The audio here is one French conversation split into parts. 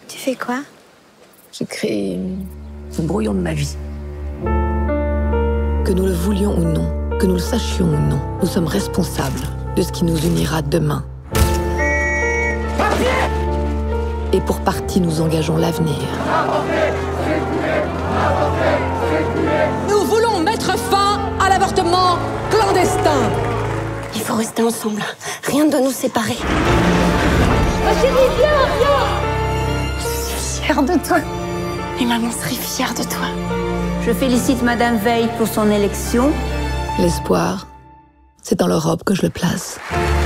Tu fais quoi? J'écris un brouillon de ma vie. Que nous le voulions ou non, que nous le sachions ou non, nous sommes responsables de ce qui nous unira demain. Et pour partie, nous engageons l'avenir. Nous voulons mettre fin à l'avortement clandestin. Il faut rester ensemble. Rien ne doit nous séparer. Ma chérie, viens. Je suis fière de toi. Et maman serait fière de toi. Je félicite Madame Veil pour son élection. L'espoir, c'est dans l'Europe que je le place.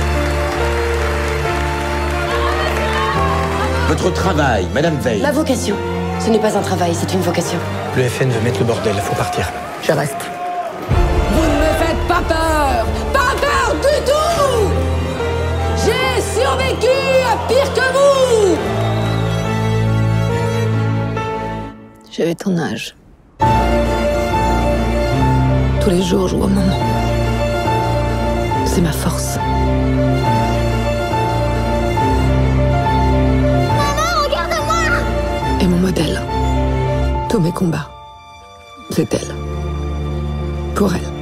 Votre travail, Madame Veil. Ma vocation. Ce n'est pas un travail, c'est une vocation. Le FN veut mettre le bordel, faut partir. Je reste. Vous ne me faites pas peur. Pas peur du tout. J'ai survécu à pire que vous. J'avais ton âge. Tous les jours, je vois maman. C'est ma force. Maman, regarde-moi! Et mon modèle. Tous mes combats, c'est elle. Pour elle.